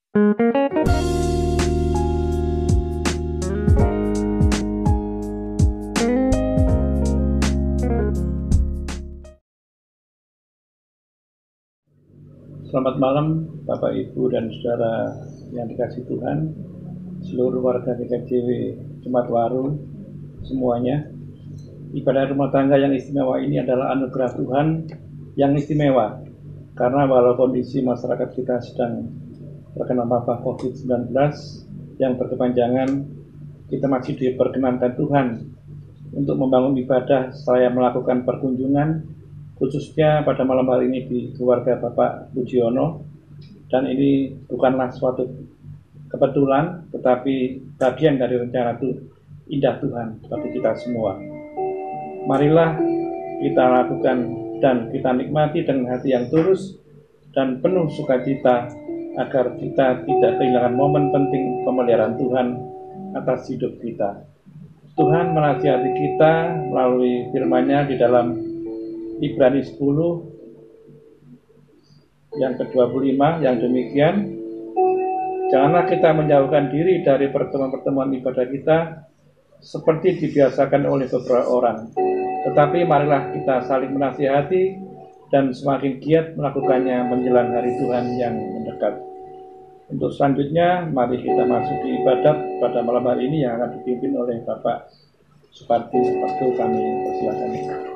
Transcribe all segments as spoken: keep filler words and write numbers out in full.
Selamat malam Bapak, Ibu, dan Saudara yang dikasihi Tuhan, seluruh warga G K J W Jemaatwaru semuanya. Ibadah rumah tangga yang istimewa ini adalah anugerah Tuhan yang istimewa, karena walau kondisi masyarakat kita sedang terkena wabah covid sembilan belas yang berkepanjangan, kita masih diperkenankan Tuhan untuk membangun ibadah seraya melakukan perkunjungan, khususnya pada malam hari ini di keluarga Bapak Pujiono. Dan ini bukanlah suatu kebetulan, tetapi bagian dari rencana itu indah Tuhan bagi kita semua. Marilah kita lakukan dan kita nikmati dengan hati yang tulus dan penuh sukacita, agar kita tidak kehilangan momen penting pemeliharaan Tuhan atas hidup kita. Tuhan menasihati kita melalui firman-Nya di dalam Ibrani sepuluh yang ke dua puluh lima yang demikian, janganlah kita menjauhkan diri dari pertemuan-pertemuan ibadah kita seperti dibiasakan oleh beberapa orang, tetapi marilah kita saling menasihati dan semakin giat melakukannya menjelang hari Tuhan yang mendekat. Untuk selanjutnya, mari kita masuk di ibadat pada malam hari ini yang akan dipimpin oleh Bapak Supardi. Waktu kami persilakan.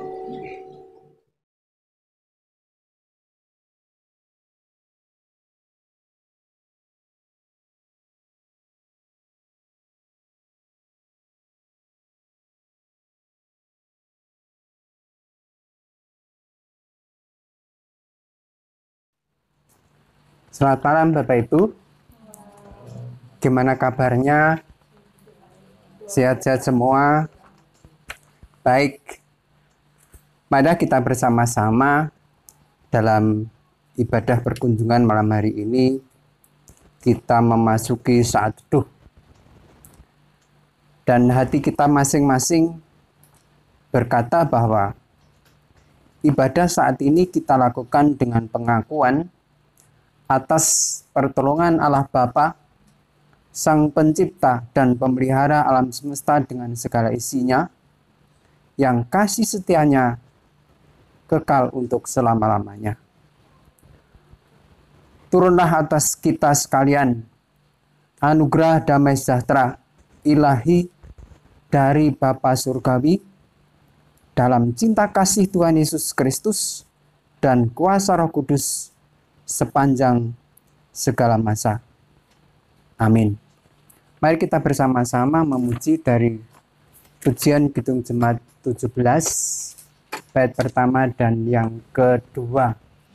Selamat malam Bapak Ibu. Gimana kabarnya? Sehat-sehat semua? Baik. Mari kita bersama-sama dalam ibadah perkunjungan malam hari ini kita memasuki saat teduh. Dan hati kita masing-masing berkata bahwa ibadah saat ini kita lakukan dengan pengakuan atas pertolongan Allah Bapa, Sang Pencipta dan Pemelihara alam semesta dengan segala isinya, yang kasih setianya kekal untuk selama-lamanya. Turunlah atas kita sekalian anugerah damai sejahtera ilahi dari Bapa Surgawi dalam cinta kasih Tuhan Yesus Kristus dan kuasa Roh Kudus sepanjang segala masa. Amin. Mari kita bersama-sama memuji dari pujian Kidung Jemaat tujuh belas, bait pertama dan yang kedua.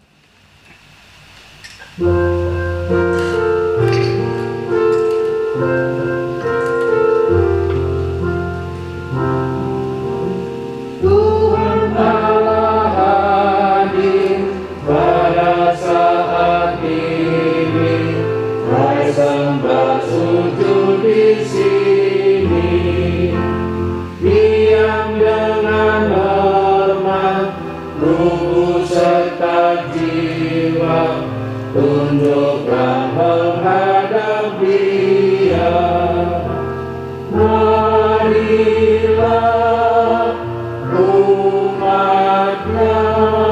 Tunduklah menghadap Dia, marilah umat-Nya,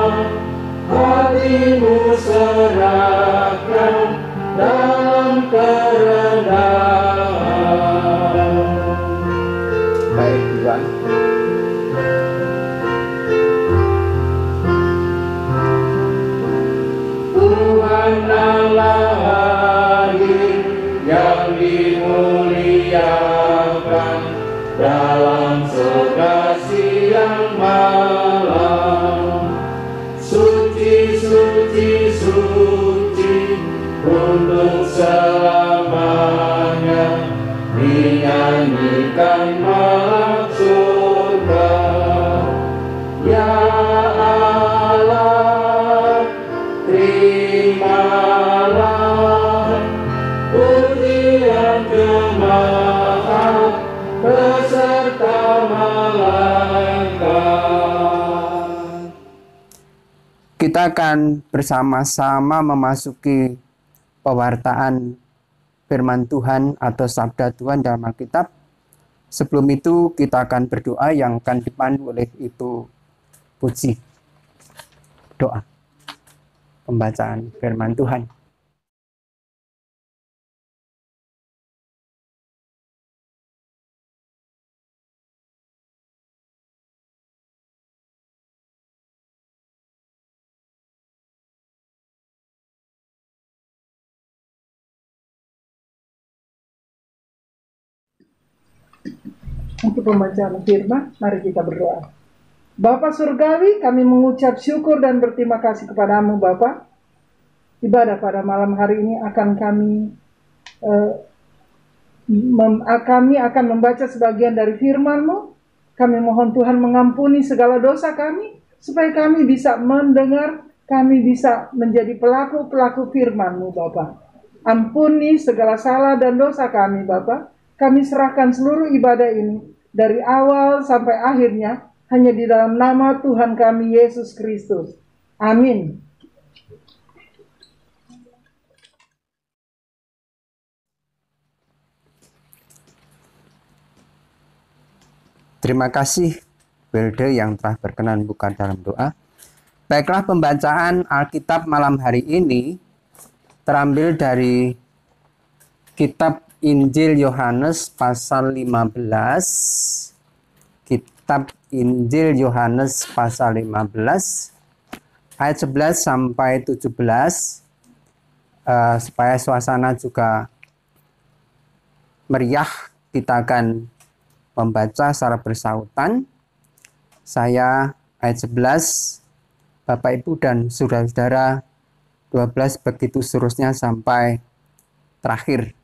hatimu serahkan dalam kerendahan. Baik Tuhan. Allah yang dimuliakan dalam surga siang malam, suci, suci, suci untuk selamanya, dinyanyikan malaikat surga. Ya Allah, terimalah pujian jemaat beserta malaikat. Kita akan bersama-sama memasuki pewartaan firman Tuhan atau sabda Tuhan dalam Alkitab. Sebelum itu kita akan berdoa yang akan dipandu oleh Ibu Puji. Doa pembacaan firman Tuhan. Untuk pembacaan firman, mari kita berdoa. Bapa Surgawi, kami mengucap syukur dan berterima kasih kepadamu Bapa. Ibadah pada malam hari ini akan kami uh, mem, kami akan membaca sebagian dari firman-Mu. Kami mohon Tuhan mengampuni segala dosa kami, supaya kami bisa mendengar, kami bisa menjadi pelaku-pelaku firman-Mu Bapa. Ampuni segala salah dan dosa kami Bapa. Kami serahkan seluruh ibadah ini dari awal sampai akhirnya hanya di dalam nama Tuhan kami Yesus Kristus. Amin. Terima kasih Wilde yang telah berkenan buka dalam doa. Baiklah, pembacaan Alkitab malam hari ini terambil dari kitab Injil Yohanes pasal lima belas. Kitab Injil Yohanes pasal lima belas ayat sebelas sampai tujuh belas, uh, supaya suasana juga meriah. Kita akan membaca secara bersautan. Saya ayat sebelas, Bapak Ibu dan saudara-saudara dua belas, begitu seterusnya sampai terakhir.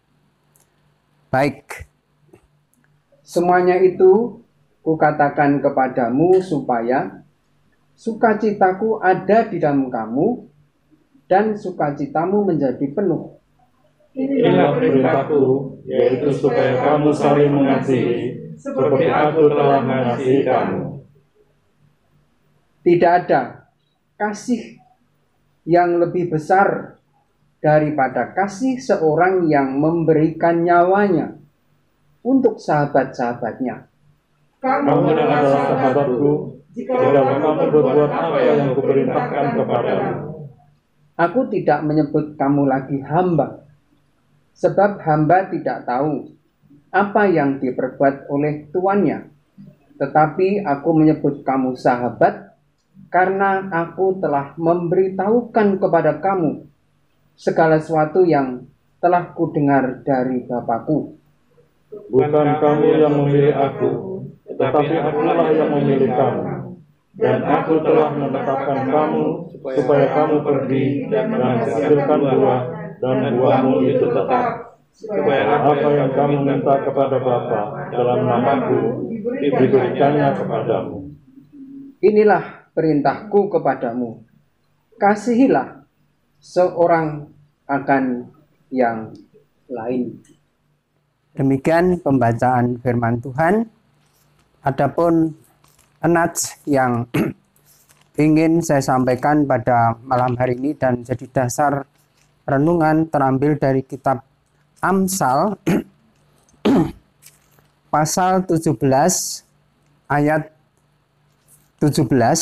Baik, semuanya itu kukatakan kepadamu supaya sukacitaku ada di dalam kamu dan sukacitamu menjadi penuh. Inilah perintahku, yaitu supaya kamu saling mengasihi, seperti aku telah mengasihi kamu. Tidak ada kasih yang lebih besar daripada kasih seorang yang memberikan nyawanya untuk sahabat-sahabatnya. Kamu adalah sahabatku, jika kamu berbuat apa yang kuperintahkan kepadamu. Aku tidak menyebut kamu lagi hamba, sebab hamba tidak tahu apa yang diperbuat oleh tuannya. Tetapi aku menyebut kamu sahabat, karena aku telah memberitahukan kepada kamu segala sesuatu yang telah kudengar dari Bapakku. Bukan kamu yang memilih aku, tetapi akulah yang memilih kamu. Dan aku telah menetapkan kamu, supaya kamu pergi dan menghasilkan buah, dan buahmu itu tetap. Supaya apa yang kamu minta kepada Bapa dalam namaku, diberikannya kepadamu. Inilah perintahku kepadamu, kasihilah seorang akan yang lain. Demikian pembacaan firman Tuhan. Adapun nats yang ingin saya sampaikan pada malam hari ini dan jadi dasar renungan terambil dari kitab Amsal pasal tujuh belas ayat tujuh belas.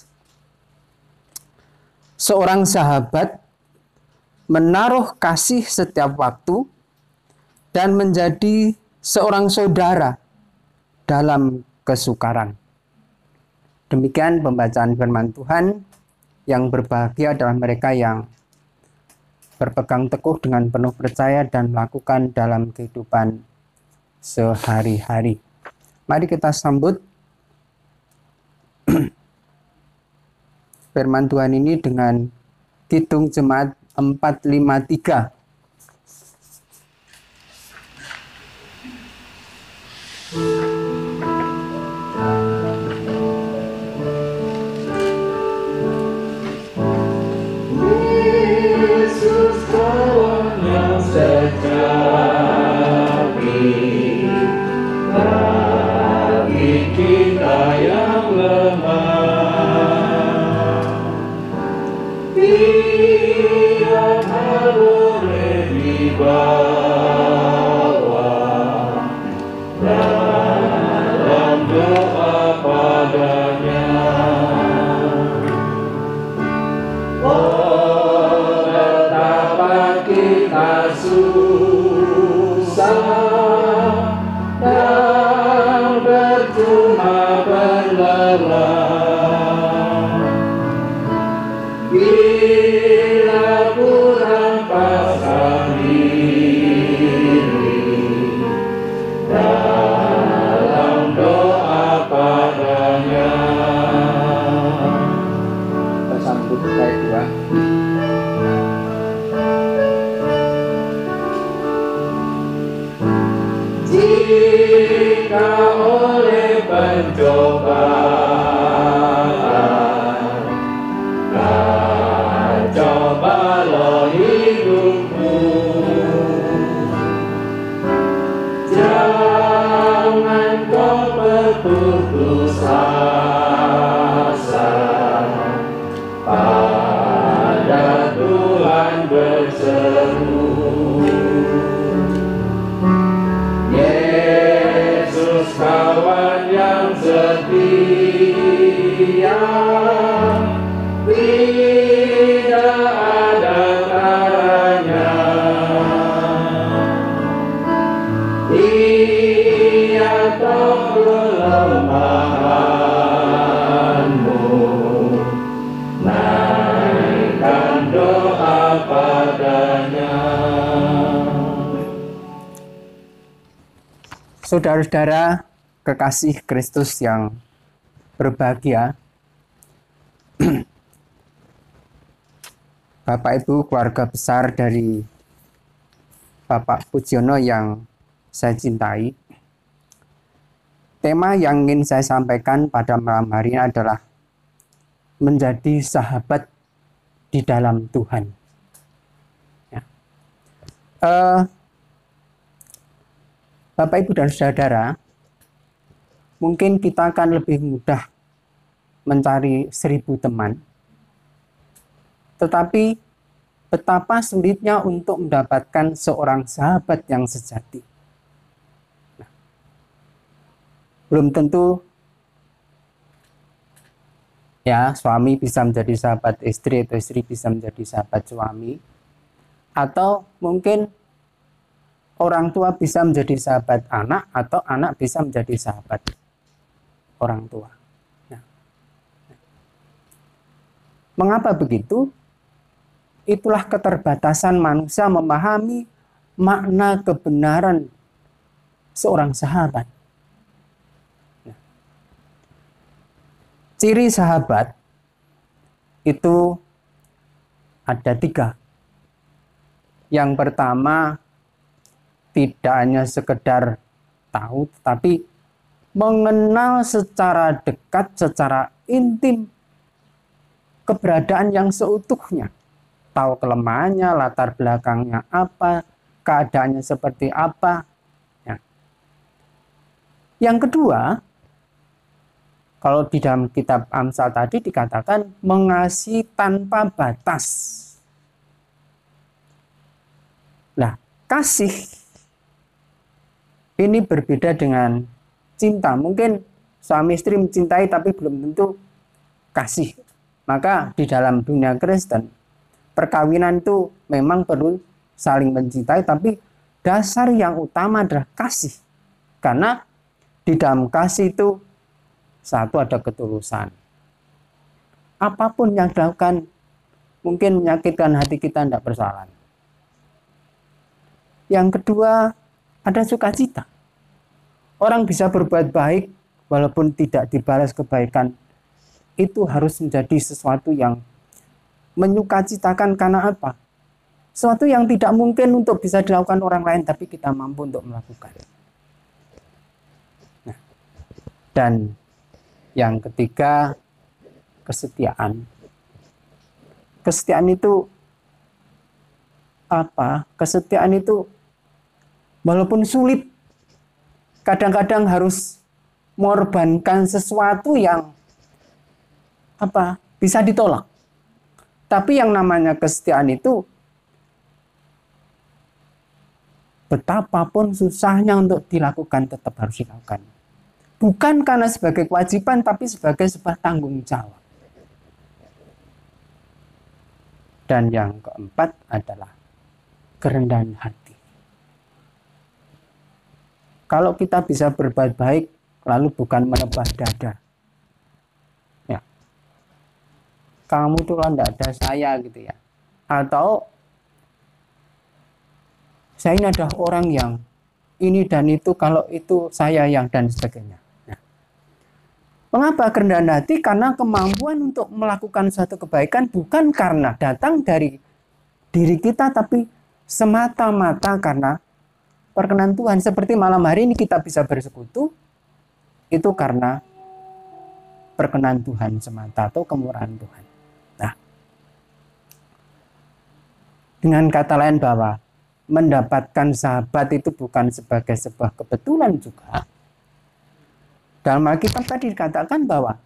Seorang sahabat menaruh kasih setiap waktu dan menjadi seorang saudara dalam kesukaran. Demikian pembacaan firman Tuhan. Yang berbahagia adalah mereka yang berpegang teguh dengan penuh percaya dan melakukan dalam kehidupan sehari-hari. Mari kita sambut firman Tuhan ini dengan Kidung Jemaat empat lima tiga. Yesus kawan yang sejati, bagi kita yang lemah, Dia tak boleh dibawa. susah dan bercuma berlelah. Bila ku rampaskan diri dalam doa padanya. Kita sambut bait dua. Jika oleh pencobaan coba lo hidupmu, jangan kau berputus asa, pada Tuhan berseru. Yesus kawan yang setia, tidak ada taranya. Ia tahu kelemahanmu, naikkan doa padanya. Saudara-saudara kekasih Kristus yang berbahagia, Bapak Ibu keluarga besar dari Bapak Pujiono yang saya cintai, tema yang ingin saya sampaikan pada malam hari ini adalah menjadi sahabat di dalam Tuhan. Ya. Uh, Bapak Ibu dan saudara, mungkin kita akan lebih mudah mencari seribu teman, tetapi betapa sulitnya untuk mendapatkan seorang sahabat yang sejati. Nah, belum tentu ya suami bisa menjadi sahabat istri atau istri bisa menjadi sahabat suami, atau mungkin orang tua bisa menjadi sahabat anak, atau anak bisa menjadi sahabat orang tua. Nah, mengapa begitu? Itulah keterbatasan manusia memahami makna kebenaran seorang sahabat. Nah, ciri sahabat itu ada tiga. Yang pertama, tidak hanya sekedar tahu, tetapi mengenal secara dekat, secara intim keberadaan yang seutuhnya. Tahu kelemahannya, latar belakangnya apa, keadaannya seperti apa. Ya. Yang kedua, kalau di dalam kitab Amsal tadi dikatakan mengasihi tanpa batas. Nah, kasih ini berbeda dengan cinta. Mungkin suami istri mencintai tapi belum tentu kasih. Maka di dalam dunia Kristen, perkawinan itu memang perlu saling mencintai, tapi dasar yang utama adalah kasih. Karena di dalam kasih itu satu ada ketulusan. Apapun yang dilakukan mungkin menyakitkan hati kita, tidak bersalah. Yang kedua, ada sukacita. Orang bisa berbuat baik walaupun tidak dibalas kebaikan. Itu harus menjadi sesuatu yang menyukacitakan. Karena apa? Sesuatu yang tidak mungkin untuk bisa dilakukan orang lain, tapi kita mampu untuk melakukan. Nah, dan yang ketiga, kesetiaan. Kesetiaan itu apa? Kesetiaan itu walaupun sulit, kadang-kadang harus mengorbankan sesuatu yang apa bisa ditolak. Tapi yang namanya kesetiaan itu betapapun susahnya untuk dilakukan tetap harus dilakukan. Bukan karena sebagai kewajiban, tapi sebagai sebuah tanggung jawab. Dan yang keempat adalah kerendahan hati. Kalau kita bisa berbuat baik, lalu bukan menebah dada. Ya. Kamu tuh kan tidak ada saya gitu ya. Atau saya ini adalah orang yang ini dan itu, kalau itu saya yang dan sebagainya. Nah, mengapa kerendahan hati? Karena kemampuan untuk melakukan suatu kebaikan bukan karena datang dari diri kita, tapi semata-mata karena perkenan Tuhan. Seperti malam hari ini kita bisa bersekutu, itu karena perkenan Tuhan semata atau kemurahan Tuhan. Nah, dengan kata lain bahwa mendapatkan sahabat itu bukan sebagai sebuah kebetulan juga. Dalam Alkitab tadi dikatakan bahwa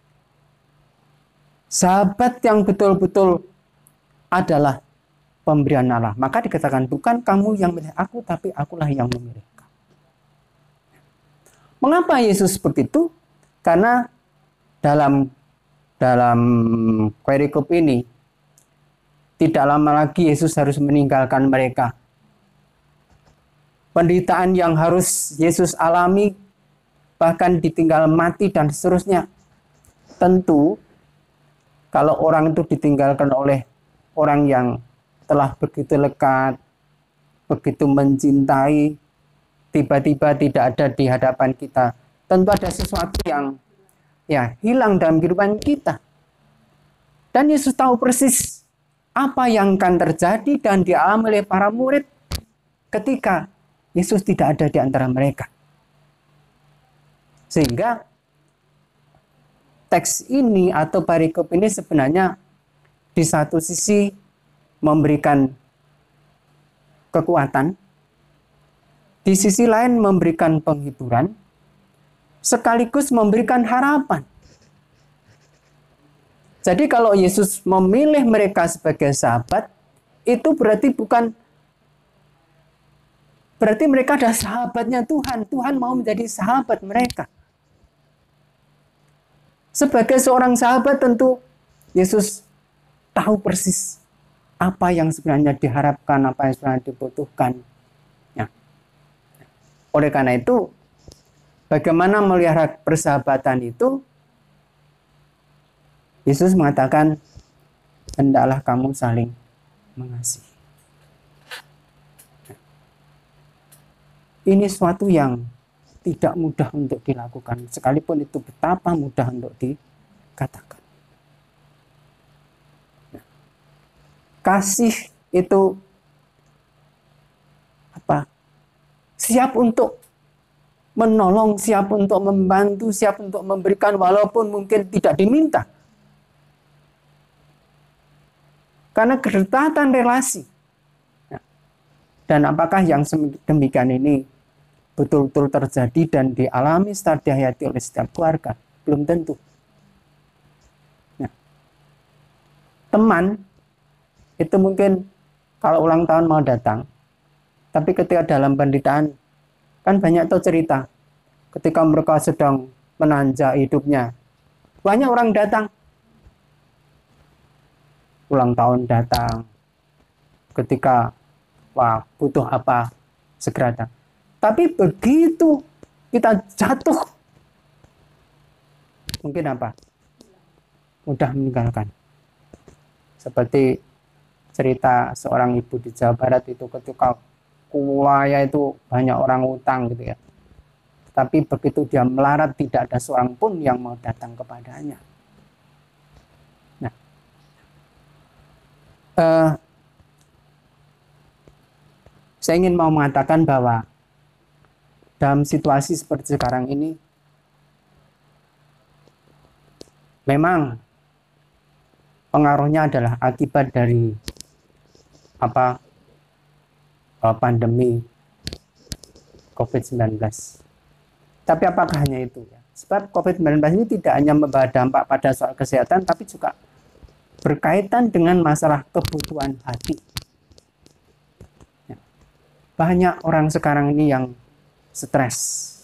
sahabat yang betul-betul adalah pemberian Allah. Maka dikatakan bukan kamu yang memilih aku, tapi akulah yang memilih kamu. Mengapa Yesus begitu? Karena dalam dalam perikop ini tidak lama lagi Yesus harus meninggalkan mereka. Penderitaan yang harus Yesus alami, bahkan ditinggal mati dan seterusnya. Tentu kalau orang itu ditinggalkan oleh orang yang telah begitu lekat, begitu mencintai, tiba-tiba tidak ada di hadapan kita, tentu ada sesuatu yang ya hilang dalam kehidupan kita. Dan Yesus tahu persis apa yang akan terjadi dan dialami oleh para murid ketika Yesus tidak ada di antara mereka. Sehingga teks ini atau perikop ini sebenarnya di satu sisi memberikan kekuatan, di sisi lain memberikan penghiburan, sekaligus memberikan harapan. Jadi kalau Yesus memilih mereka sebagai sahabat, itu berarti bukan berarti mereka adalah sahabatnya Tuhan. Tuhan mau menjadi sahabat mereka. Sebagai seorang sahabat tentu Yesus tahu persis apa yang sebenarnya diharapkan, apa yang sebenarnya dibutuhkan. Ya. Oleh karena itu, bagaimana melihara persahabatan itu? Yesus mengatakan, hendaklah kamu saling mengasihi. Ini sesuatu yang tidak mudah untuk dilakukan, sekalipun itu betapa mudah untuk dikatakan. Kasih itu apa? Siap untuk menolong, siap untuk membantu, siap untuk memberikan walaupun mungkin tidak diminta. Karena kedekatan relasi. Dan apakah yang demikian ini betul-betul terjadi dan dialami setelah dihayati oleh setiap keluarga? Belum tentu. Nah, teman itu mungkin kalau ulang tahun mau datang, tapi ketika dalam penderitaan, kan banyak tuh cerita. Ketika mereka sedang menanjak hidupnya, banyak orang datang. Ulang tahun datang. Ketika wah butuh apa, segera datang. Tapi begitu kita jatuh, mungkin apa? Mudah meninggalkan. Seperti cerita seorang ibu di Jawa Barat itu ketika kuliah itu banyak orang utang gitu ya. Tapi begitu dia melarat tidak ada seorang pun yang mau datang kepadanya. Nah, uh, saya ingin mau mengatakan bahwa dalam situasi seperti sekarang ini, memang pengaruhnya adalah akibat dari apa pandemi covid sembilan belas. Tapi apakah hanya itu? Ya? Sebab covid sembilan belas ini tidak hanya membawa dampak pada soal kesehatan, tapi juga berkaitan dengan masalah kebutuhan hati. Ya. Banyak orang sekarang ini yang stres.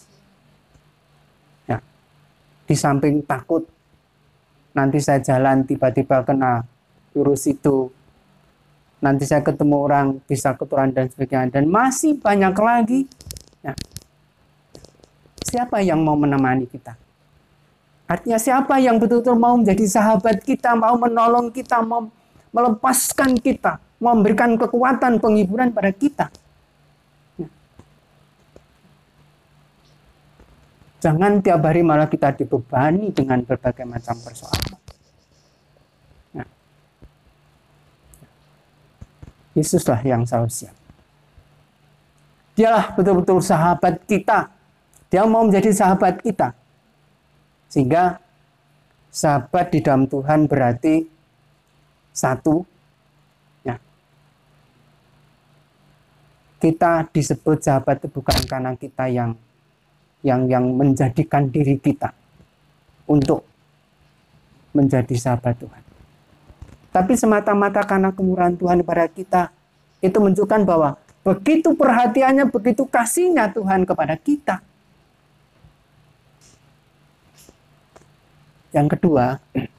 Ya. Di samping takut nanti saya jalan tiba-tiba kena virus itu, nanti saya ketemu orang bisa keturunan dan sebagainya, dan masih banyak lagi. Nah, siapa yang mau menemani kita? Artinya siapa yang betul-betul mau menjadi sahabat kita, mau menolong kita, mau melepaskan kita, memberikan kekuatan, penghiburan pada kita. Nah, jangan tiap hari malah kita dibebani dengan berbagai macam persoalan. Nah, Yesuslah yang selalu siap. Dialah betul-betul sahabat kita. Dia mau menjadi sahabat kita. Sehingga sahabat di dalam Tuhan berarti satu, ya. Kita disebut sahabat itu bukan karena kita yang yang yang menjadikan diri kita untuk menjadi sahabat Tuhan, tapi semata-mata karena kemurahan Tuhan kepada kita. Itu menunjukkan bahwa begitu perhatiannya, begitu kasihnya Tuhan kepada kita. Yang kedua,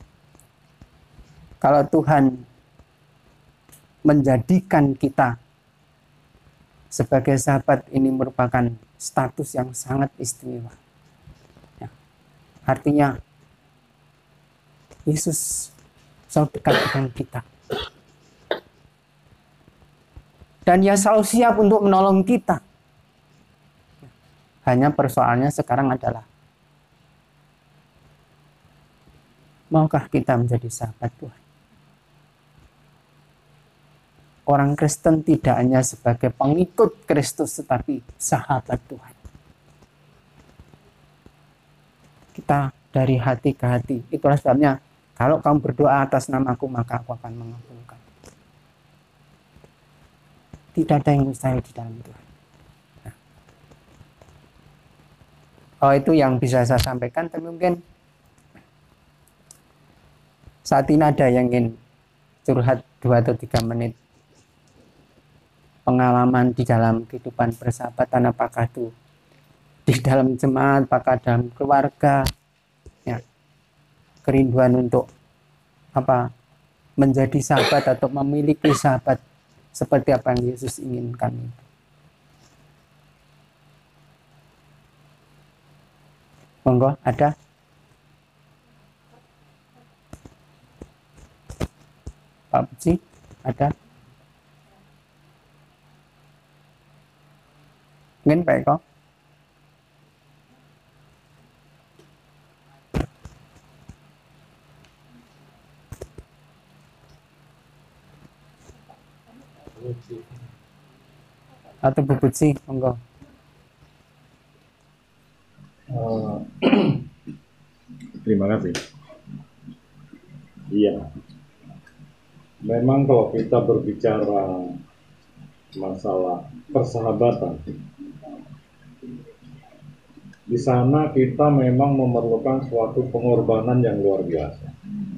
kalau Tuhan menjadikan kita sebagai sahabat, ini merupakan status yang sangat istimewa. Ya, artinya Yesus selalu dekat dengan kita. Dan Dia selalu siap untuk menolong kita. Hanya persoalannya sekarang adalah, maukah kita menjadi sahabat Tuhan? Orang Kristen tidak hanya sebagai pengikut Kristus, tetapi sahabat Tuhan. Kita dari hati ke hati. Itulah sebabnya, kalau kamu berdoa atas namaku, maka aku akan mengabulkan. Tidak ada yang mustahil di dalam Tuhan. Nah. Oh, itu yang bisa saya sampaikan. Tapi mungkin saat ini ada yang ingin curhat dua atau tiga menit. Pengalaman di dalam kehidupan persahabatan, apakah itu di dalam jemaat, apakah dalam keluarga, ya, kerinduan untuk apa, menjadi sahabat atau memiliki sahabat seperti apa yang Yesus inginkan itu. Monggo, ada? Pak Puji, ada? Mungkin Pak Eko? Atau Bu Puji, monggo. Uh, terima kasih. Iya, memang kalau kita berbicara masalah persahabatan, di sana kita memang memerlukan suatu pengorbanan yang luar biasa.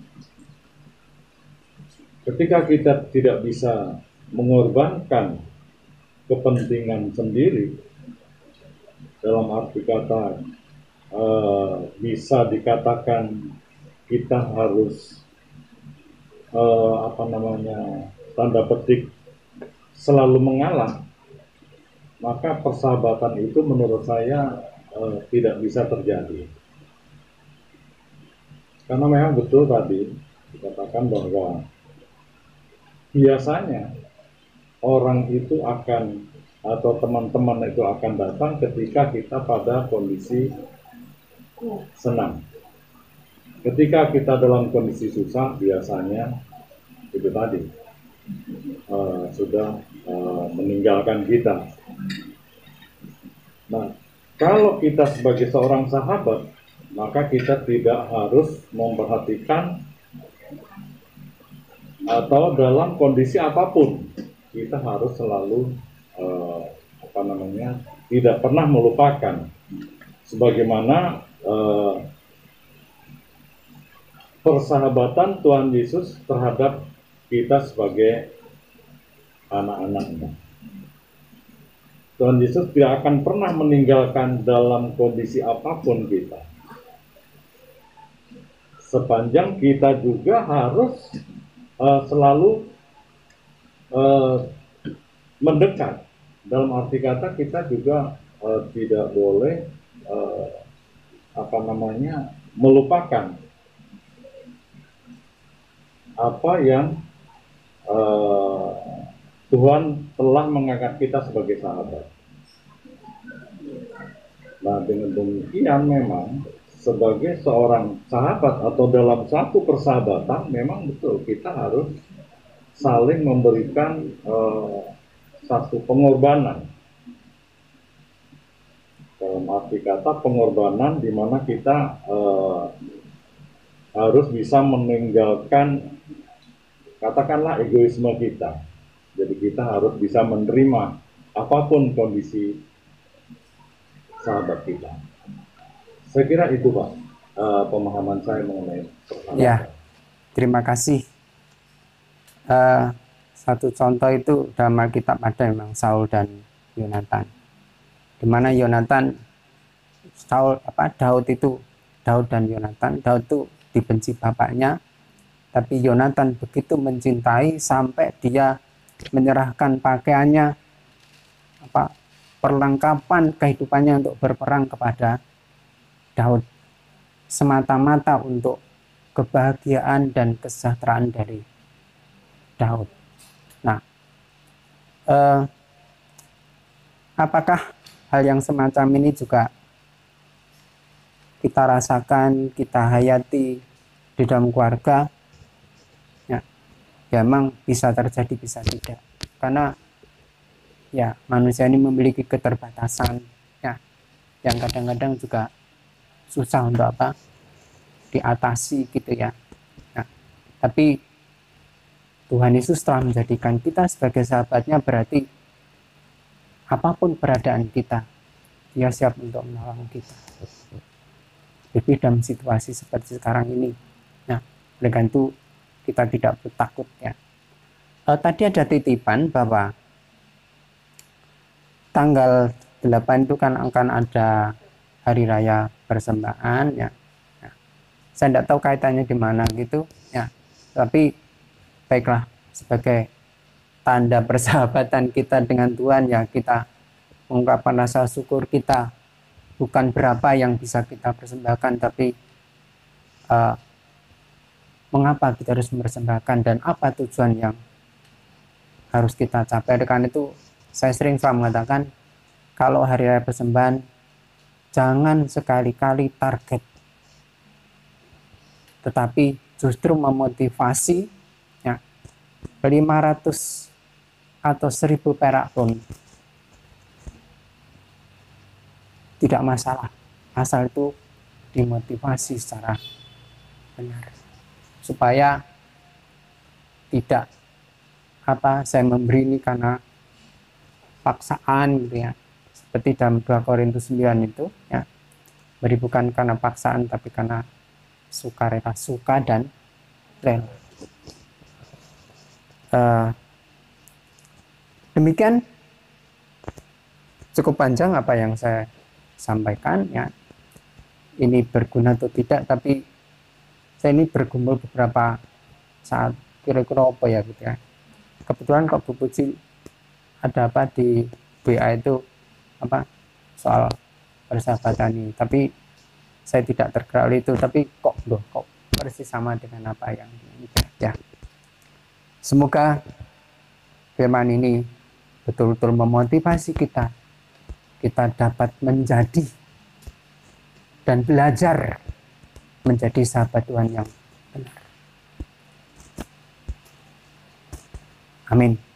Ketika kita tidak bisa mengorbankan kepentingan sendiri, dalam arti kata uh, bisa dikatakan kita harus uh, apa namanya, tanda petik selalu mengalah, maka persahabatan itu menurut saya uh, tidak bisa terjadi. Karena memang betul tadi dikatakan bahwa biasanya orang itu akan, atau teman-teman itu akan datang ketika kita pada kondisi senang. Ketika kita dalam kondisi susah, biasanya itu tadi uh, sudah uh, meninggalkan kita. Nah, kalau kita sebagai seorang sahabat, maka kita tidak harus memperhatikan atau dalam kondisi apapun kita harus selalu uh, apa namanya, tidak pernah melupakan sebagaimana uh, persahabatan Tuhan Yesus terhadap kita sebagai anak-anaknya. Tuhan Yesus tidak akan pernah meninggalkan dalam kondisi apapun kita, sepanjang kita juga harus uh, selalu uh, mendekat. Dalam arti kata kita juga uh, tidak boleh uh, apa namanya melupakan apa yang uh, Tuhan telah mengangkat kita sebagai sahabat. Nah, dengan demikian memang sebagai seorang sahabat atau dalam satu persahabatan memang betul kita harus saling memberikan uh, satu pengorbanan. Dalam arti kata pengorbanan di mana kita uh, harus bisa meninggalkan katakanlah egoisme kita. Jadi kita harus bisa menerima apapun kondisi sahabat kita. Saya kira itu Pak uh, pemahaman saya mengenai persahabatan. Ya, terima kasih. Uh, satu contoh itu dalam Alkitab ada memang Saul dan Yonatan. Di mana Yonatan, Saul apa Daud itu Daud dan Yonatan, Daud itu dibenci bapaknya, tapi Yonatan begitu mencintai sampai dia menyerahkan pakaiannya, apa perlengkapan kehidupannya untuk berperang kepada Daud, semata-mata untuk kebahagiaan dan kesejahteraan dari Daud. Nah, eh, apakah hal yang semacam ini juga kita rasakan, kita hayati di dalam keluarga? Ya, ya memang bisa terjadi, bisa tidak. Karena ya manusia ini memiliki keterbatasan, ya, yang kadang-kadang juga susah untuk apa diatasi gitu ya. Nah, tapi Tuhan Yesus telah menjadikan kita sebagai sahabatnya, berarti apapun keberadaan kita, Dia siap untuk menolong kita. Jadi dalam situasi seperti sekarang ini, nah, oleh karena itu kita tidak perlu takut ya. E, tadi ada titipan bahwa tanggal delapan itu kan akan ada hari raya persembahan ya. Nah, saya tidak tahu kaitannya di mana gitu ya. Tapi baiklah, sebagai tanda persahabatan kita dengan Tuhan ya, kita mengungkapkan rasa syukur kita. Bukan berapa yang bisa kita persembahkan, tapi uh, mengapa kita harus mempersembahkan dan apa tujuan yang harus kita capai. Karena itu saya sering selalu mengatakan, kalau hari raya persembahan jangan sekali-kali target, tetapi justru memotivasi ya, lima ratus atau seribu perak pun tidak masalah, asal itu dimotivasi secara benar, supaya tidak apa saya memberi ini karena paksaan gitu ya, seperti dalam dua Korintus sembilan itu ya, beri bukan karena paksaan tapi karena sukarela, suka dan rela. Uh, demikian cukup panjang apa yang saya sampaikan ya. Ini berguna atau tidak, tapi saya ini bergumul beberapa saat, kira-kira apa ya gitu ya. Kebetulan kok Bu Puji ada apa di W A itu apa soal persahabatan ini, tapi saya tidak tergerak oleh itu, tapi kok loh kok persis sama dengan apa yang ini ya. Semoga firman ini betul-betul memotivasi kita, kita dapat menjadi dan belajar menjadi sahabat Tuhan yang benar. Amin.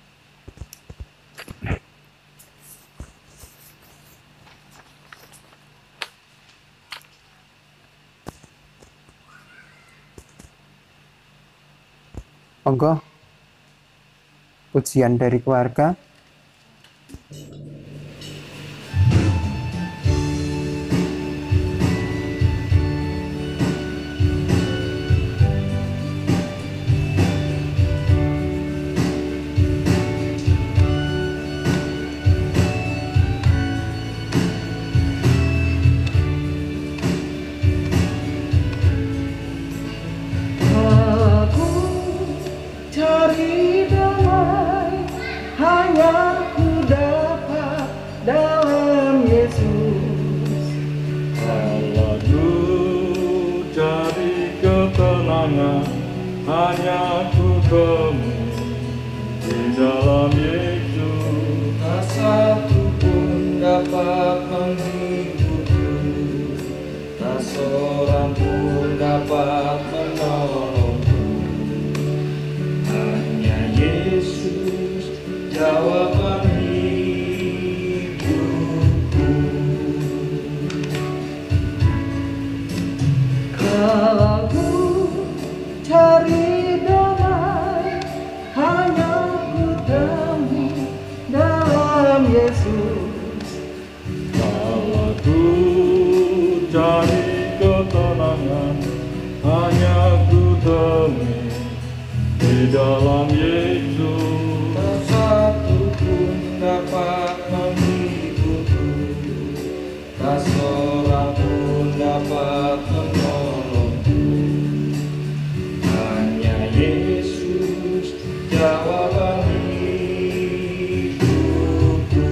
Monggo pujian dari keluarga. Aku cari damai hanya ku temui di dalam Yesus. Tak satu pun dapat menghiburku, tak seorang pun dapat menolongku. Hanya Yesus jawaban hidupku. Kalau ku cari damai, hanya ku temui dalam Yesus. Kalau ku cari ketenangan, hanya ku temui di dalam Yesus. Tak satu pun dapat menghiburku, tak seorang pun dapat menolongku. Hanya Yesus jawaban hidupku.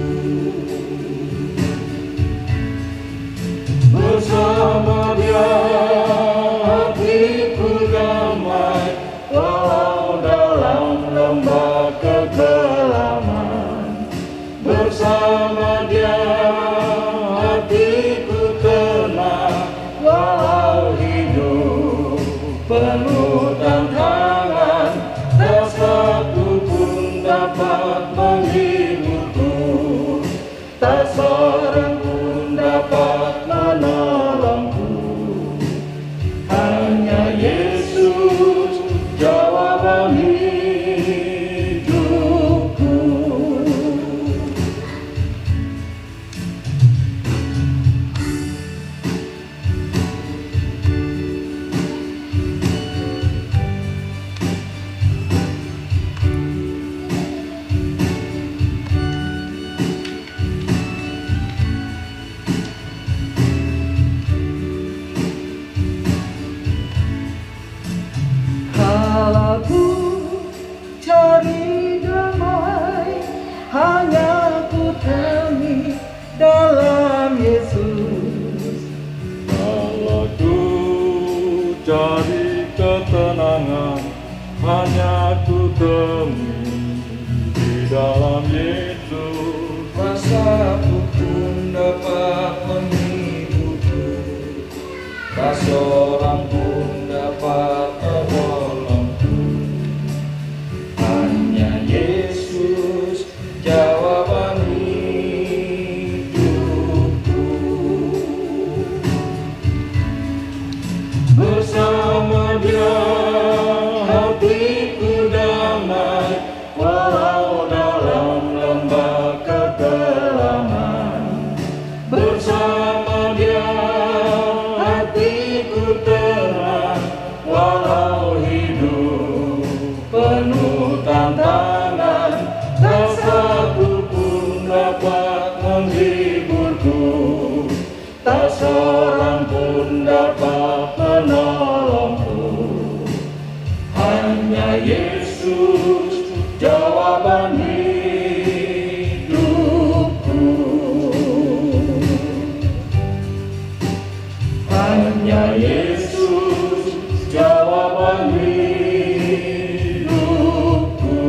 Bersama Dia hatiku damai, walau dalam lembah kekelaman. Bersama Dia hatiku tenang, walau hidup penuh tantangan. Tak satu pun dapat menghiburku, tak seorang pun dapat menolongku. Hanya Yesus jawaban hidupku. Kalau ku cari damai, hanya ku temui dalam Yesus. Kalau ku cari ketenangan, hanya ku temui di dalam Yesus. Tak satu pun dapat menghiburku, tak seorang pun dapat menolongku. Hanya Yesus jawaban hidupku. Bersama Dia hatiku damai, walau dalam lembah kekelaman. Bersama Dia hatiku tenang, walau hidup penuh tantangan. Tak satu pun dapat menghiburku, tak seorang pun dapat menolongku. Hanya Yesus jawaban hidupku. Hanya Yesus jawaban hidupku.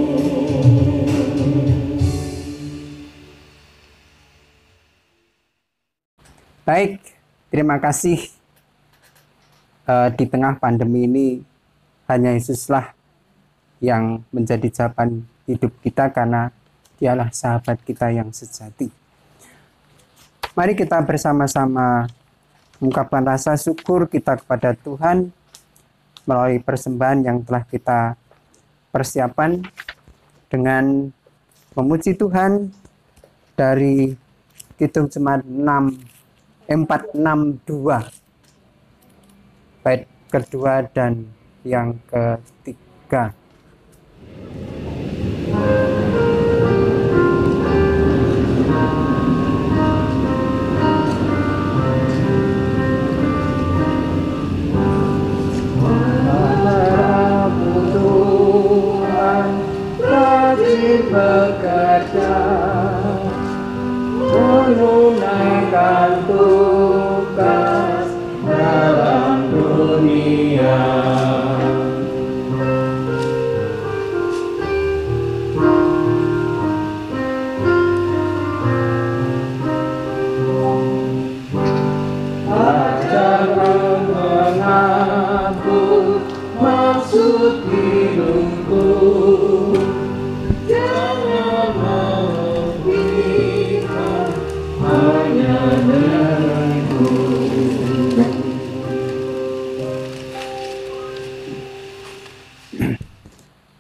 Baik, terima kasih. Uh, di tengah pandemi ini, hanya Yesuslah yang menjadi jawaban hidup kita, karena Dialah sahabat kita yang sejati. Mari kita bersama-sama mengungkapkan rasa syukur kita kepada Tuhan melalui persembahan yang telah kita persiapkan dengan memuji Tuhan dari Kidung Jemaat empat enam dua, bait kedua dan yang ketiga. Bekerja menunaikan tugas dalam dunia,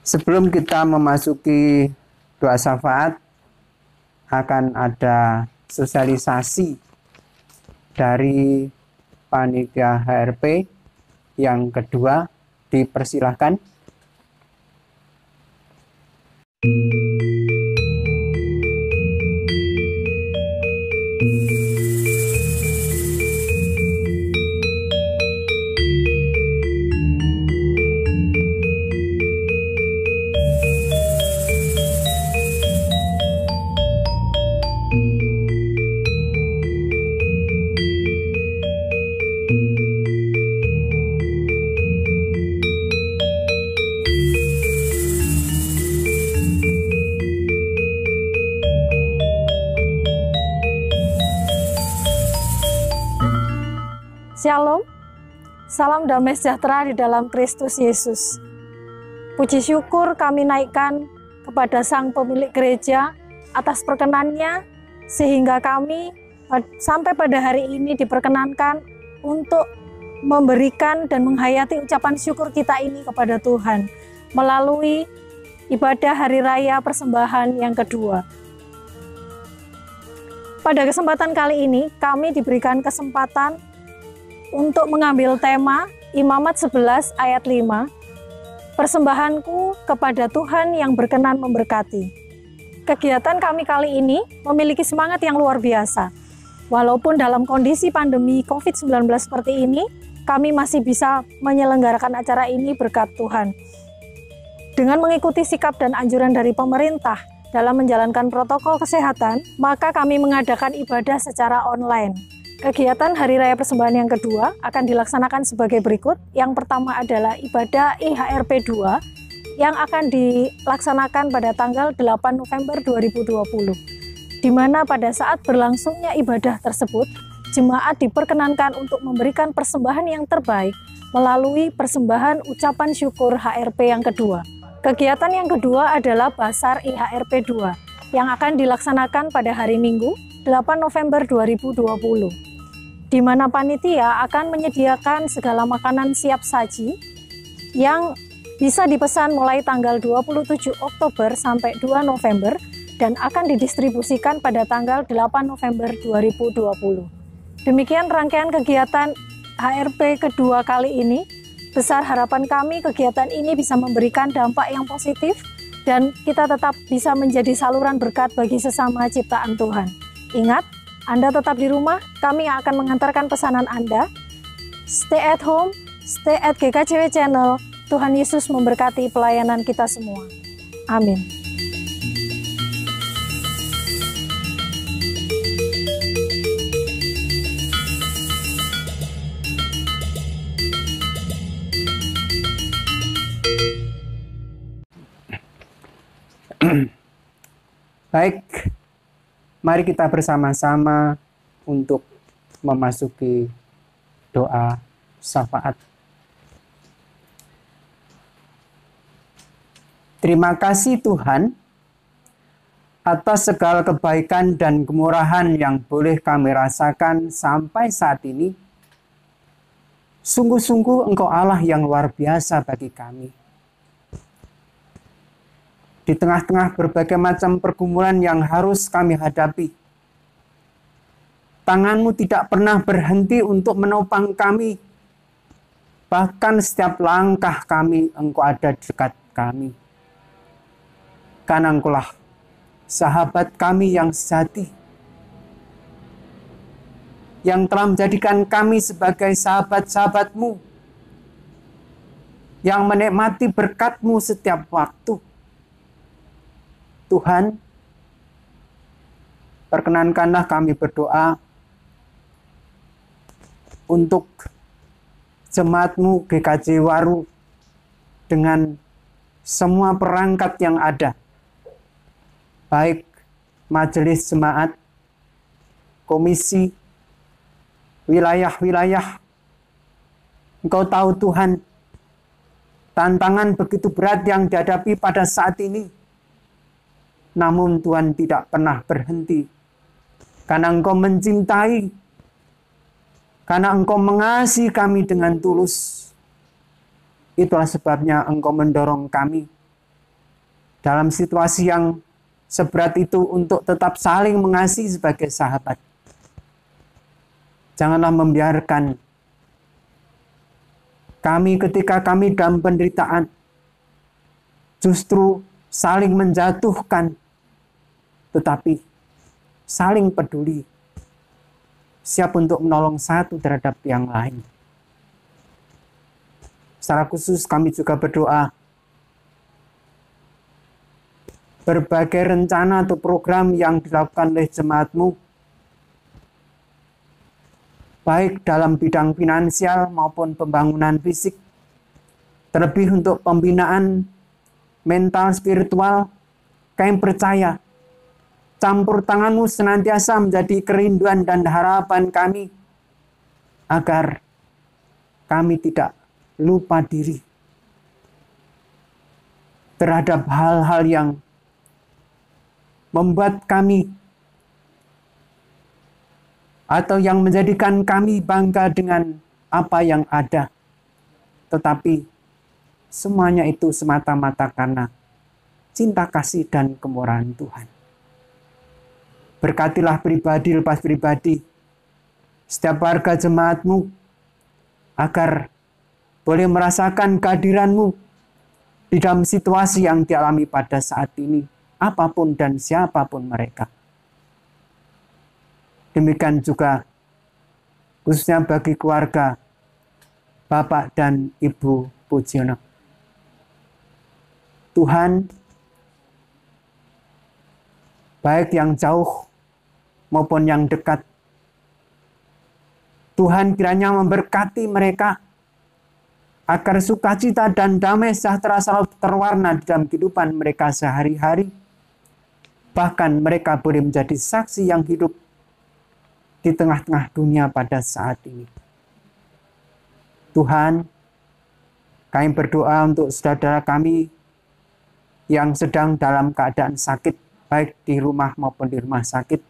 Sebelum kita memasuki doa syafaat, akan ada sosialisasi dari panitia H R P yang kedua. Dipersilahkan. Shalom, salam damai sejahtera di dalam Kristus Yesus. Puji syukur kami naikkan kepada Sang Pemilik Gereja atas perkenannya, sehingga kami sampai pada hari ini diperkenankan untuk memberikan dan menghayati ucapan syukur kita ini kepada Tuhan melalui ibadah Hari Raya Persembahan yang kedua. Pada kesempatan kali ini kami diberikan kesempatan untuk mengambil tema Imamat sebelas ayat lima, persembahanku kepada Tuhan yang berkenan memberkati. Kegiatan kami kali ini memiliki semangat yang luar biasa. Walaupun dalam kondisi pandemi covid sembilan belas seperti ini, kami masih bisa menyelenggarakan acara ini berkat Tuhan. Dengan mengikuti sikap dan anjuran dari pemerintah dalam menjalankan protokol kesehatan, maka kami mengadakan ibadah secara online. Kegiatan Hari Raya Persembahan yang kedua akan dilaksanakan sebagai berikut. Yang pertama adalah ibadah I H R P dua yang akan dilaksanakan pada tanggal delapan November dua ribu dua puluh. Di mana pada saat berlangsungnya ibadah tersebut, jemaat diperkenankan untuk memberikan persembahan yang terbaik melalui persembahan ucapan syukur H R P yang kedua. Kegiatan yang kedua adalah Basar I H R P dua yang akan dilaksanakan pada hari Minggu delapan November dua ribu dua puluh. Di mana panitia akan menyediakan segala makanan siap saji yang bisa dipesan mulai tanggal dua puluh tujuh Oktober sampai dua November dan akan didistribusikan pada tanggal delapan November dua ribu dua puluh. Demikian rangkaian kegiatan H R P kedua kali ini. Besar harapan kami kegiatan ini bisa memberikan dampak yang positif dan kita tetap bisa menjadi saluran berkat bagi sesama ciptaan Tuhan. Ingat, Anda tetap di rumah, kami yang akan mengantarkan pesanan Anda. Stay at home, stay at G K C W Channel. Tuhan Yesus memberkati pelayanan kita semua. Amin. Baik, mari kita bersama-sama untuk memasuki doa syafaat. Terima kasih Tuhan atas segala kebaikan dan kemurahan yang boleh kami rasakan sampai saat ini. Sungguh-sungguh Engkau Allah yang luar biasa bagi kami. Di tengah-tengah berbagai macam pergumulan yang harus kami hadapi, tangan-Mu tidak pernah berhenti untuk menopang kami. Bahkan setiap langkah kami, Engkau ada di dekat kami. Karena Engkaulah sahabat kami yang sejati, yang telah menjadikan kami sebagai sahabat-sahabat-Mu, yang menikmati berkat-Mu setiap waktu. Tuhan, perkenankanlah kami berdoa untuk jemaat-Mu G K J Waru dengan semua perangkat yang ada, baik majelis jemaat, komisi, wilayah-wilayah. Engkau tahu Tuhan, tantangan begitu berat yang dihadapi pada saat ini. Namun Tuhan tidak pernah berhenti. Karena Engkau mencintai, karena Engkau mengasihi kami dengan tulus. Itulah sebabnya Engkau mendorong kami dalam situasi yang seberat itu untuk tetap saling mengasihi sebagai sahabat. Janganlah membiarkan kami ketika kami dalam penderitaan justru saling menjatuhkan, tetapi saling peduli, siap untuk menolong satu terhadap yang lain. Secara khusus kami juga berdoa berbagai rencana atau program yang dilakukan oleh jemaatmu, baik dalam bidang finansial maupun pembangunan fisik, terlebih untuk pembinaan mental spiritual, kami percaya campur tanganmu senantiasa menjadi kerinduan dan harapan kami, agar kami tidak lupa diri terhadap hal-hal yang membuat kami atau yang menjadikan kami bangga dengan apa yang ada. Tetapi semuanya itu semata-mata karena cinta kasih dan kemurahan Tuhan. Berkatilah pribadi lepas pribadi setiap warga jemaatmu, agar boleh merasakan kehadiranmu di dalam situasi yang dialami pada saat ini, apapun dan siapapun mereka. Demikian juga khususnya bagi keluarga Bapak dan Ibu Pujiono. Tuhan, baik yang jauh maupun yang dekat, Tuhan kiranya memberkati mereka agar sukacita dan damai sejahtera selalu terwarna di dalam kehidupan mereka sehari-hari. Bahkan mereka boleh menjadi saksi yang hidup di tengah-tengah dunia pada saat ini. Tuhan, kami berdoa untuk saudara kami yang sedang dalam keadaan sakit, baik di rumah maupun di rumah sakit.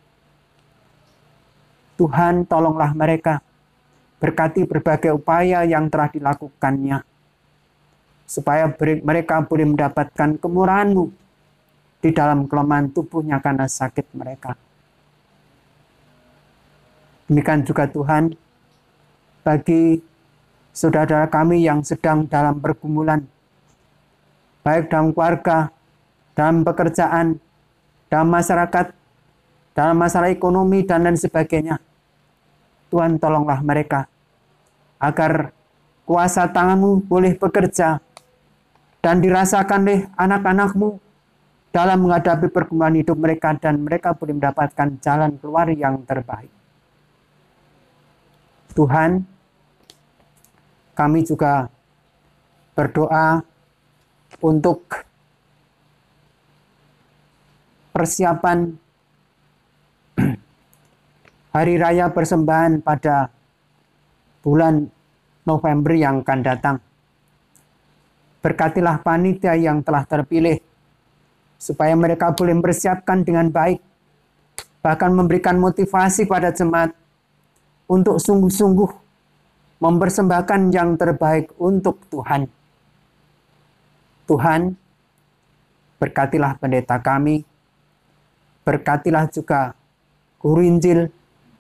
Tuhan, tolonglah mereka, berkati berbagai upaya yang telah dilakukannya, supaya mereka boleh mendapatkan kemurahan-Mu di dalam kelemahan tubuhnya karena sakit mereka. Demikian juga Tuhan, bagi saudara kami yang sedang dalam pergumulan, baik dalam keluarga, dalam pekerjaan, dalam masyarakat, dalam masalah ekonomi, dan lain sebagainya. Tuhan, tolonglah mereka agar kuasa tangan-Mu boleh bekerja dan dirasakan oleh anak-anak-Mu dalam menghadapi pergumulan hidup mereka, dan mereka boleh mendapatkan jalan keluar yang terbaik. Tuhan, kami juga berdoa untuk persiapan Hari Raya Persembahan pada bulan November yang akan datang. Berkatilah panitia yang telah terpilih, supaya mereka boleh mempersiapkan dengan baik, bahkan memberikan motivasi pada jemaat untuk sungguh-sungguh mempersembahkan yang terbaik untuk Tuhan. Tuhan, berkatilah pendeta kami, berkatilah juga guru Injil,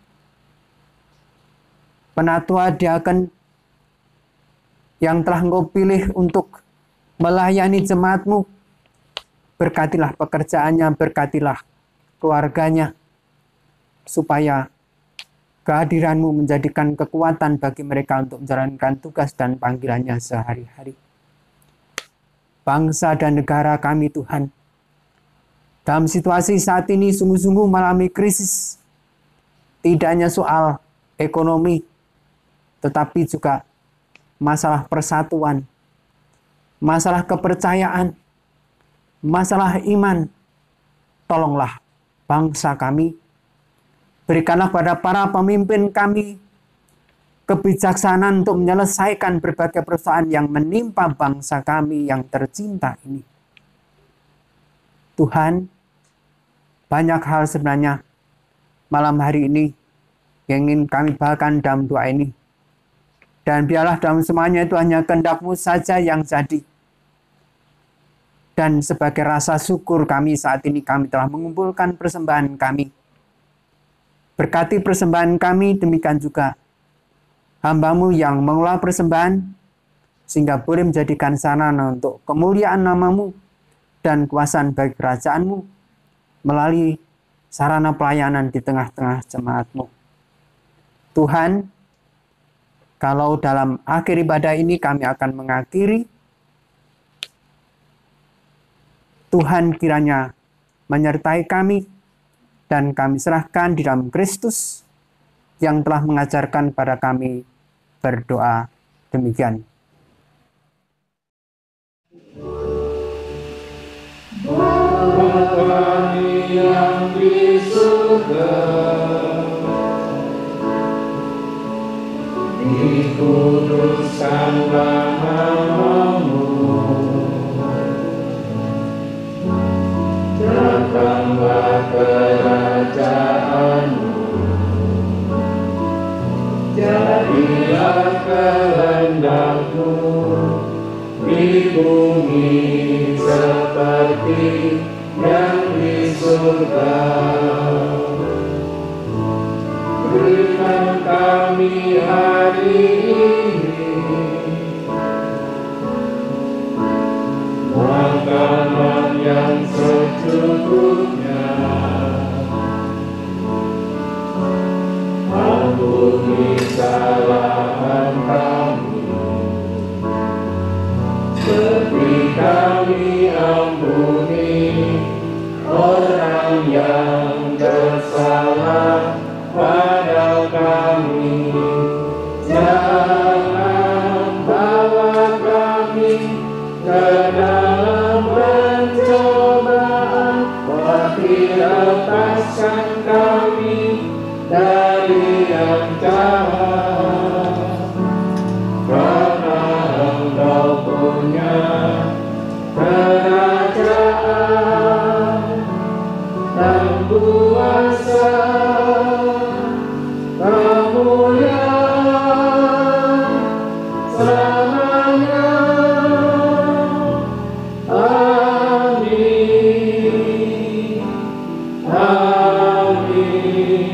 penatua diaken yang telah Engkau pilih untuk melayani jemaat-Mu. Berkatilah pekerjaannya, berkatilah keluarganya, supaya kehadiran-Mu menjadikan kekuatan bagi mereka untuk menjalankan tugas dan panggilannya sehari-hari. Bangsa dan negara kami, Tuhan, dalam situasi saat ini sungguh-sungguh mengalami krisis. Tidak hanya soal ekonomi, tetapi juga masalah persatuan, masalah kepercayaan, masalah iman. Tolonglah bangsa kami, berikanlah pada para pemimpin kami kebijaksanaan untuk menyelesaikan berbagai persoalan yang menimpa bangsa kami yang tercinta ini. Tuhan, banyak hal sebenarnya malam hari ini yang ingin kami bahagikan dalam doa ini. Dan biarlah dalam semuanya itu hanya kehendak-Mu saja yang jadi. Dan sebagai rasa syukur kami saat ini kami telah mengumpulkan persembahan kami. Berkati persembahan kami, demikian juga hamba-Mu yang mengolah persembahan, sehingga boleh menjadikan sarana untuk kemuliaan nama-Mu dan kuasaan bagi kerajaan-Mu melalui sarana pelayanan di tengah-tengah jemaat-Mu. Tuhan, kalau dalam akhir ibadah ini kami akan mengakhiri, Tuhan kiranya menyertai kami dan kami serahkan di dalam Kristus yang telah mengajarkan pada kami berdoa demikian. Bapa yang di surga, dikuduskanlah nama-Mu, datanglah kerajaan-Mu, jadilah kehendak-Mu di bumi seperti yang di surga. Berikan kami hari ini makanan yang secukupnya, ampuni kesalahan kami seperti kami ampuni orang yang bersalah pada kami. Jangan bawa kami ke dalam pencobaan, tapi lepaskan kami dari yang jahat. Karena Engkau punya kerajaan dan kuasa, kemuliaan selamanya. Amin. Amin.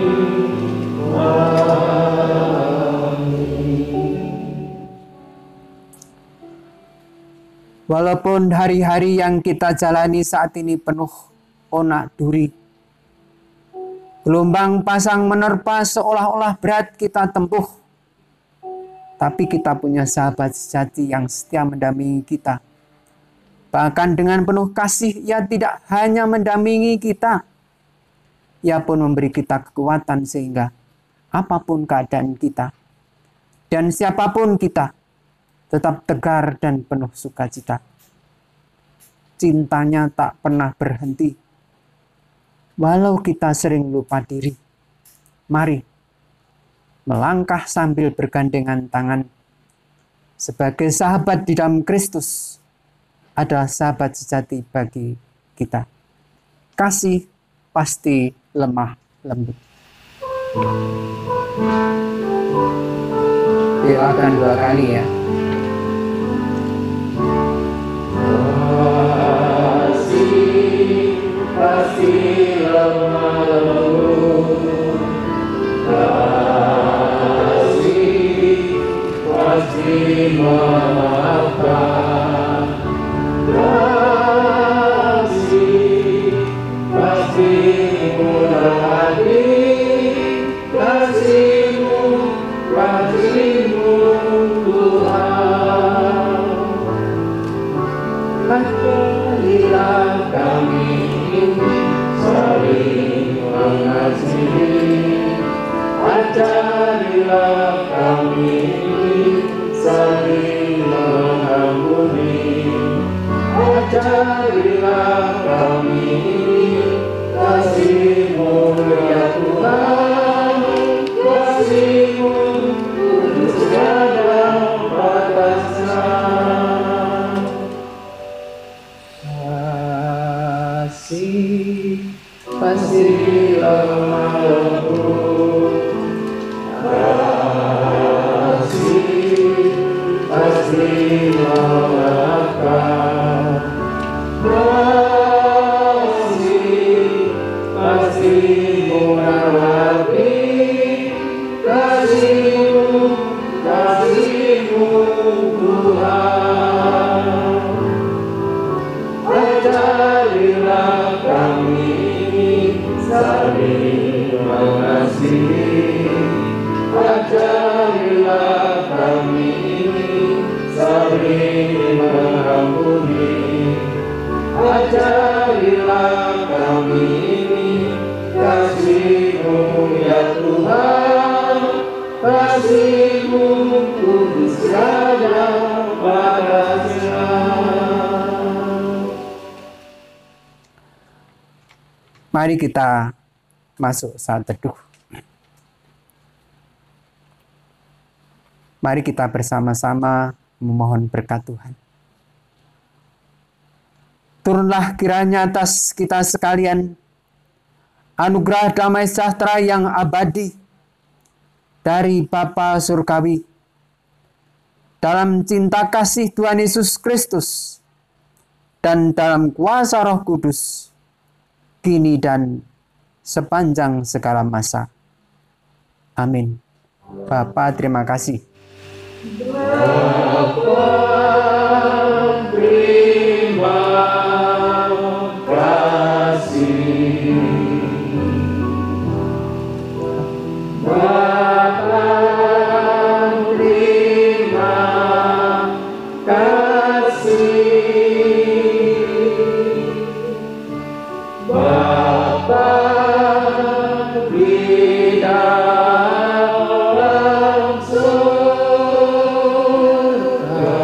Walaupun hari-hari yang kita jalani saat ini penuh onak duri, gelombang pasang menerpa seolah-olah berat kita tempuh, tapi kita punya sahabat sejati yang setia mendampingi kita. Bahkan dengan penuh kasih, Ia tidak hanya mendampingi kita, Ia pun memberi kita kekuatan sehingga apapun keadaan kita dan siapapun kita, tetap tegar dan penuh sukacita. Cintanya tak pernah berhenti. Walau kita sering lupa diri, mari melangkah sambil bergandengan tangan. Sebagai sahabat di dalam Kristus adalah sahabat sejati bagi kita. Kasih pasti lemah lembut. Doakan dua kali ya. Pasti lemah lembut, kasih pasti memaafkan, kasih pasti murah hati, kasih-Mu, kasih-Mu Tuhan. Ajarilah kami saling mengasihi, ajarilah kami saling mengampuni, ajarilah kami kasih-Mu ya Tuhan, kasih-Mu tiada batasnya. Kasih pasti lemah saling mengasihi, ajarilah kami saling mengampuni, ajarilah kami kasih-Mu ya Tuhan, kasih-Mu kudus ada padanya. Mari kita masuk saat teduh. Mari kita bersama-sama memohon berkat Tuhan. Turunlah kiranya atas kita sekalian anugerah damai sejahtera yang abadi dari Bapa Surgawi, dalam cinta kasih Tuhan Yesus Kristus, dan dalam kuasa Roh Kudus, kini dan sepanjang segala masa. Amin. Bapa, terima kasih. Bapa, terima kasih. Bapa, terima kasih. Bapa di dalam surga,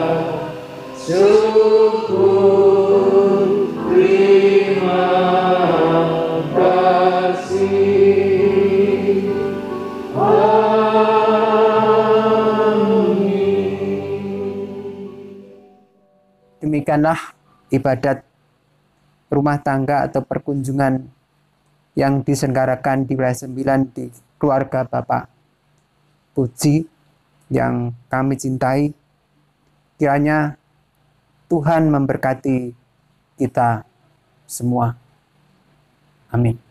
syukur terima kasih. Amin. Demikianlah ibadat rumah tangga atau perkunjungan yang diselenggarakan di wilayah sembilan di keluarga Bapak Puji yang kami cintai. Kiranya Tuhan memberkati kita semua. Amin.